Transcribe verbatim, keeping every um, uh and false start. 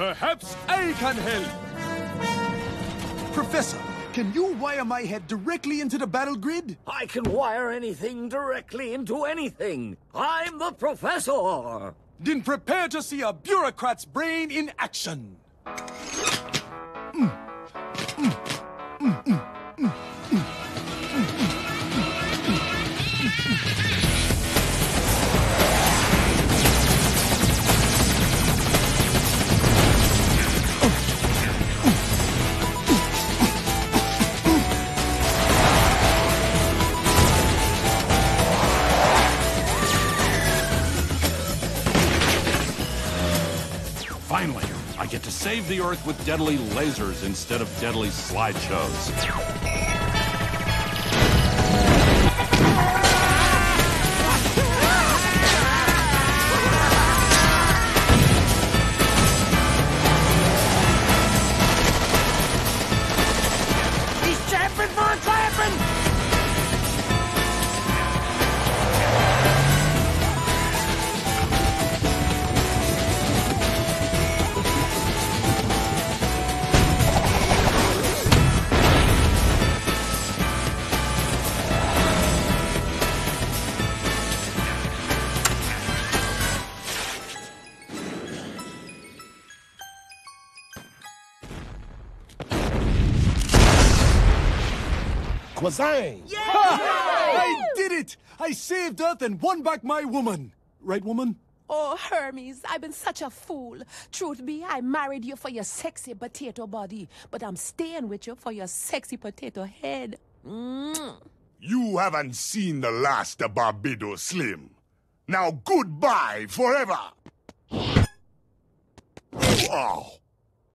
Perhaps I can help. Professor, can you wire my head directly into the battle grid? I can wire anything directly into anything. I'm the professor. Then prepare to see a bureaucrat's brain in action. Mm. Mm. Mm. Mm. Mm. Finally, I get to save the Earth with deadly lasers instead of deadly slideshows. He's champion for a clapping! Kwazang! Yeah! I did it! I saved Earth and won back my woman. Right, woman? Oh, Hermes, I've been such a fool. Truth be, I married you for your sexy potato body, but I'm staying with you for your sexy potato head. Mm. You haven't seen the last of Barbados Slim. Now goodbye forever! Wow.